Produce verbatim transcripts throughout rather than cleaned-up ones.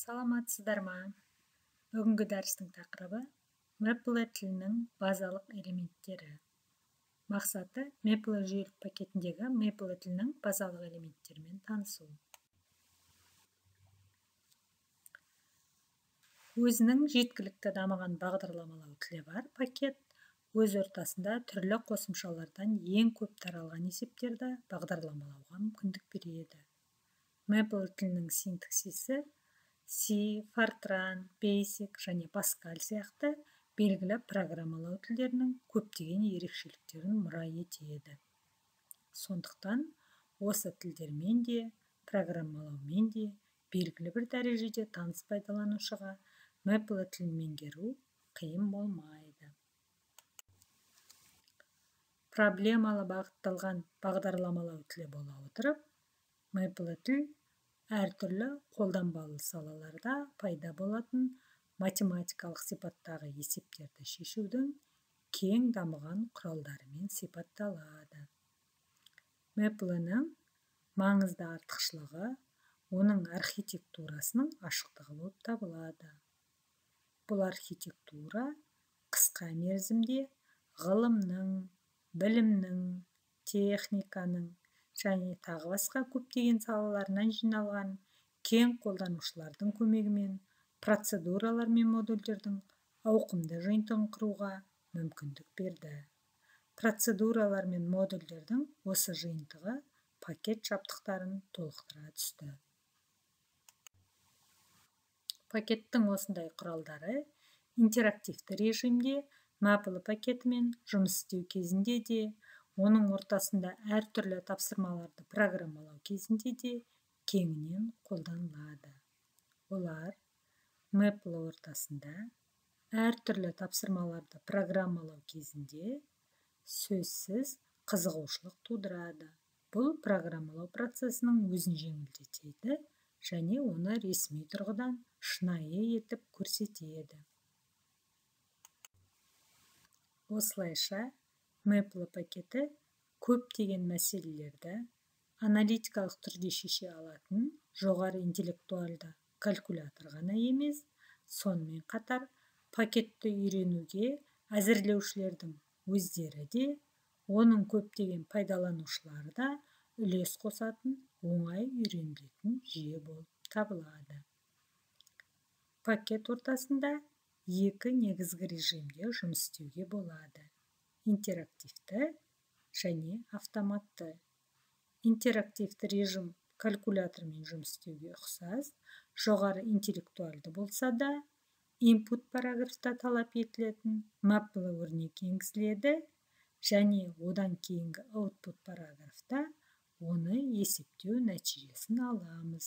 Саламатсыздар ма? Бүгінгі дәрістің тақырыбы Maple тілінің базалық элементтері. Мақсаты Maple жүйелік пакетіндегі Maple тілінің базалық элементтерімен танысу. Өзінің жеткілікті дамыған бағдарламалау тілі бар пакет өз ортасында түрлі қосымшалардан ең көп таралған есептерді бағдарламалауға мүмкіндік береді. Maple тілінің синтаксисі C, Fortran, Basic және Pascal сияқты белгілі программалау тілдерінің көптеген ерекшеліктерін мұра етеді. Сондықтан осы тілдермен де, программалаумен де белгілі бір дәрежеде таныс пайдаланушыға Maple тілін меңгеру қиын болмайды. Проблемалы бағытталған бағдарламалау тілі бола отырып, Maple тіл әртүрлі қолданбалы салаларда пайда болатын математикалық сипаттағы есептерді шешудің кең дамыған құралдарымен сипатталады. Maple-ның маңызды артықшылығы оның архитектурасының ашықтығы болып табылады. Бұл архитектура қысқа мерзімде ғылымның, білімнің, техниканың және тағы басқа көптеген салаларынан жиналған кең қолданушылардың көмегімен процедуралар мен модульдердің ауқымды жиынтығын құруға мүмкіндік берді. Процедуралар мен модульдердің осы жиынтығы пакет жабдықтарын толықтыра түсті. Пакеттің осындай құралдары интерактивті режимде Maple пакетімен жұмыс істеу кезінде де, оның ортасында әртүрлі тапсырмаларды программалау кезінде де кеңінен қолданылады. Олар Maple ортасында әртүрлі тапсырмаларды программалау кезінде сөзсіз қызығушылық тудырады. Бұл программалау процесінің өзін жеңілдетеді және оны ресми тұрғыдан шынайы етіп көрсетеді. Осылайша Maple пакеті көптеген мәселелерді аналитикалық түрде шеше алатын жоғары интеллектуалды калькулятор ғана емес, сонымен қатар пакетті үйренуге әзірлеушілердің өздері де, оның көптеген пайдаланушылары да үлес қосатын оңай үйренілетін жүйе болып табылады. Пакет ортасында екі негізгі режимде жұмыс істеуге болады: интерактивті және автоматты. Интерактивті режим калькулятормен жұмыс істеуге ұқсас, жоғары интеллектуалды болса да, input параграфта талап етілетін Maple өрнек енгізіледі және одан кейінгі output параграфта оны есептеу нәтижесін аламыз.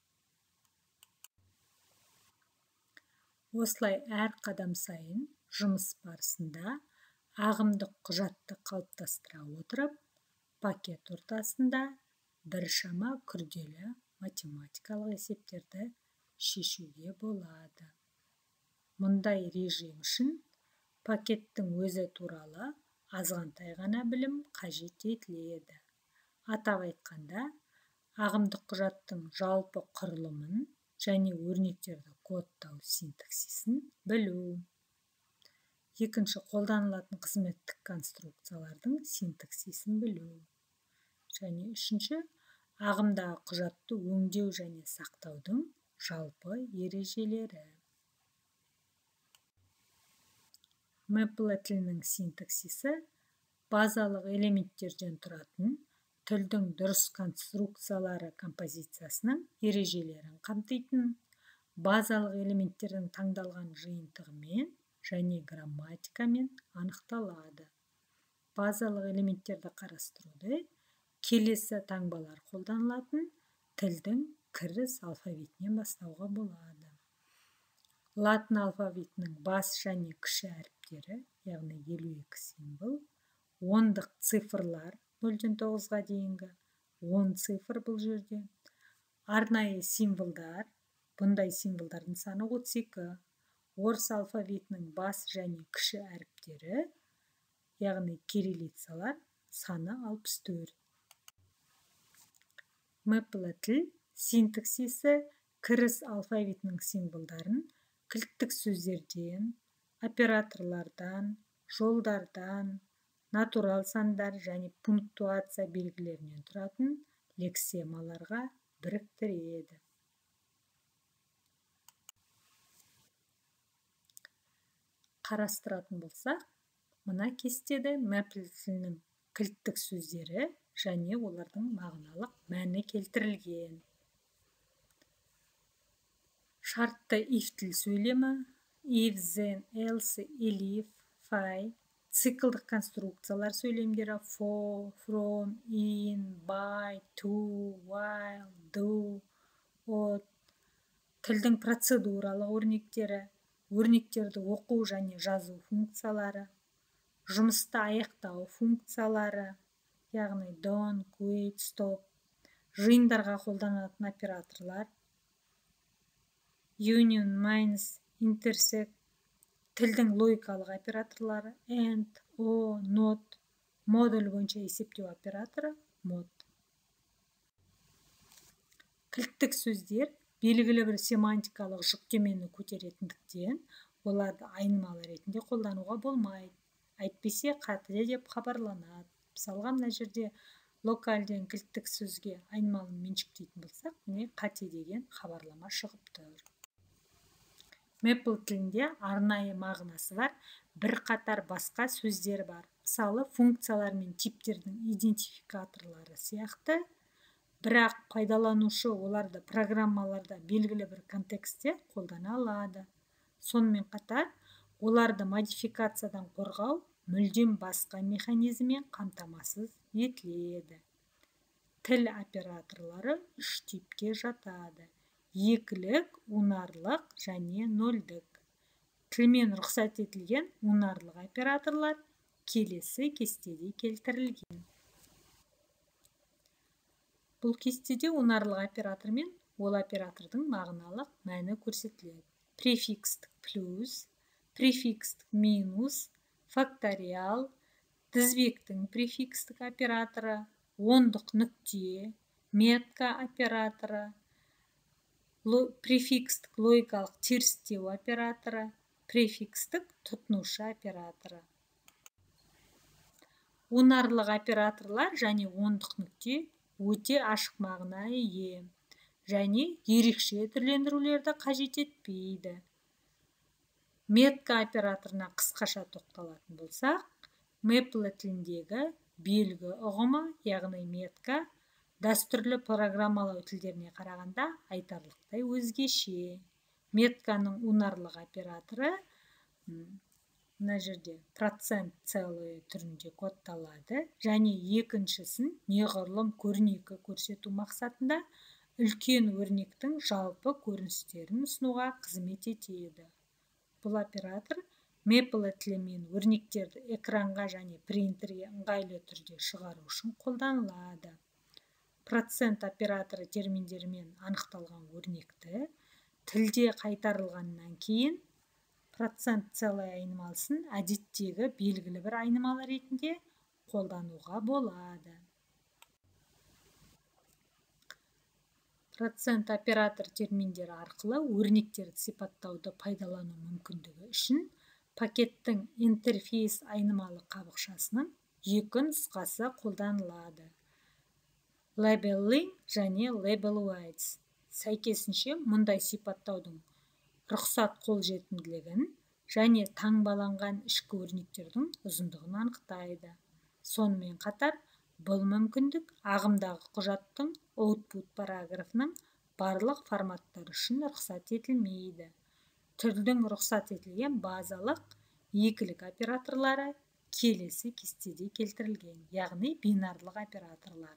Осылай әр қадам сайын жұмыс барысында ағымдық құжатты қалыптастыра отырып, пакет ортасында біршама күрделі математикалық есептерді шешуге болады. Мұндай режим үшін пакеттің өзі туралы азғантай ғана білім қажет етіледі. Атап айтқанда, ағымдық құжаттың жалпы құрылымын және өрнектерді кодтау синтаксисін білу. Екінші, қолданылатын қызметтік конструкциялардың синтаксисін білу. Және үшінші, ағымдағы құжатты өңдеу және сақтаудың жалпы ережелері. Maple тілінің синтаксисі базалық элементтерден тұратын тілдің дұрыс конструкциялары композициясының ережелерін қамтитын, базалық элементтердің таңдалған жиынтығымен және грамматикамен анықталады. Базалық элементтерді қарастыруды келесі таңбалар қолданылатын тілдің кіріс алфавитінен бастауға болады. Латын алфавитінің бас және кіші әріптері, яғни елу екі символ, ондық цифрлар нөлден тоғызға дейінгі, он цифр бұл жерде, арнайы символдар, бұндай символдардың саны отыз екі, орыс алфавитінің бас және кіші әріптері, яғни кириллицалар саны алпыс төрт. Maple тіл синтаксисі кіріс алфавитінің символдарын кілттік сөздерден, операторлардан, жолдардан, натурал сандар және пунктуация белгілерінен тұратын лексемаларға біріктіреді. Қарастыратын болсақ, мына кестеде Maple тілінің кілттік сөздері және олардың мағыналық мәні келтірілген. Шартты if тіл сөйлемі, if, then, else, elif, fai, циклдық конструкциялар сөйлемдері for, from, in, by, to, while, do, ought, тілдің процедуралық өрнектері, өрнектерді оқу және жазу функциялары, жұмысты аяқтау функциялары, яғни don't, quit, stop, жиындарға қолданатын операторлар, union, minus, intersect, тілдің логикалық операторлары, and, or, not, модуль бойынша есептеу операторы, mod. Кілттік сөздер белгілі бір семантикалық жүктемені көтеретіндіктен, оларды айнымалы ретінде қолдануға болмайды. Әйтпесе қате деп хабарланады. Мысалға, мына жерде локальден кілттік сөзге айнымалыны меншіктейтін болсақ, міне қате деген хабарлама шығып тұр. Maple тілінде арнайы мағынасы бар бір қатар басқа сөздер бар. Мысалы, функциялар мен типтердің идентификаторлары сияқты, бірақ пайдаланушы оларды программаларда белгілі бір контекстте қолдана алады. Сонымен қатар, оларды модификациядан қорғау мүлдем басқа механизммен қамтамасыз етіледі. Тіл операторлары үш типке жатады. Екілік, унарлық және нөлдік. Тілмен рұқсат етілген унарлық операторлар келесі кестеде келтірілген. Бұл кестеде унарлық оператор мен ол оператордың мағыналық мәні көрсетіледі. Префикстік плюс, префикстік минус, факториал, тізбектің префикстік операторы, ондық нүкте, метка операторы, префикстік логикалық терістеу операторы, префикстік тұтынушы операторы. Унарлық операторлар және ондық нүкте өте ашық мағына ие және ерекше түрлендірулерді қажет етпейді. Метка операторына қысқаша тоқталатын болсақ, Maple тіліндегі белгі ұғымы, яғни метка, дәстүрлі программалау тілдеріне қарағанда айтарлықтай өзгеше. Метканың унарлық операторы мына жерде процент целый түрінде кодталады және екіншісін неғұрлым көрнекі көрсету мақсатында үлкен өрнектің жалпы көріністерін ұсынуға қызмет етеді. Бұл оператор Maple тілімен өрнектерді экранға және принтерге ыңғайлы түрде шығару үшін қолданылады. Процент операторы терминдерімен анықталған өрнекті тілде қайтарылғаннан кейін процент целый айнымалысын әдеттегі белгілі бір айнымалы ретінде қолдануға болады. Процент оператор терминдері арқылы өрнектерді сипаттауды пайдалану мүмкіндігі үшін пакеттің интерфейс айнымалы қабықшасының екі нұсқасы қолданылады. Labeling және label weights. Сәйкесінше мұндай сипаттаудың рұқсат қолжетімділігін және таңбаланған ішкі өрнектердің ұзындығын анықтайды. Сонымен қатар, бұл мүмкіндік ағымдағы құжаттың output параграфының барлық форматтары үшін рұқсат етілмейді. Түрдің рұқсат етілген базалық екілік операторлары келесі кестеде келтірілген, яғни бинарлық операторлар.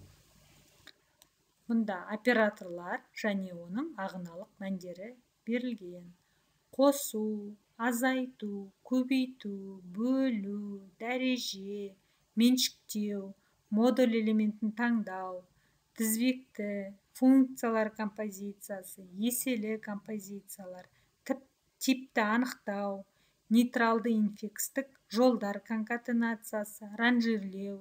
Мұнда операторлар және оның мағыналық мәндері берілген. Қосу, азайту, көбейту, бөлу, дәреже, меншіктеу, модуль элементін таңдау, тізбекті, функциялар композициясы, еселі композициялар, типті анықтау, нейтралды инфекстік, жолдар конкатенациясы, ранжирлеу,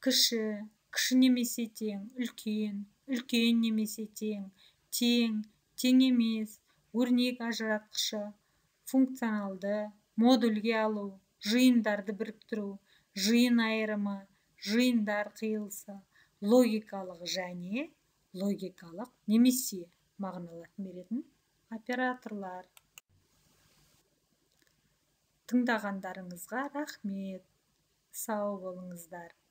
кіші, кіші немесе тең, үлкен, үлкен немесе тең, тең, тең емес, өрнек ажыратқышы, функционалды, модульге алу, жиындарды біріктіру, жиын айырымы, жиындар қиылысы, логикалық және логикалық немесе мағыналарын беретін операторлар. Тыңдағандарыңызға рахмет. Сау болыңыздар.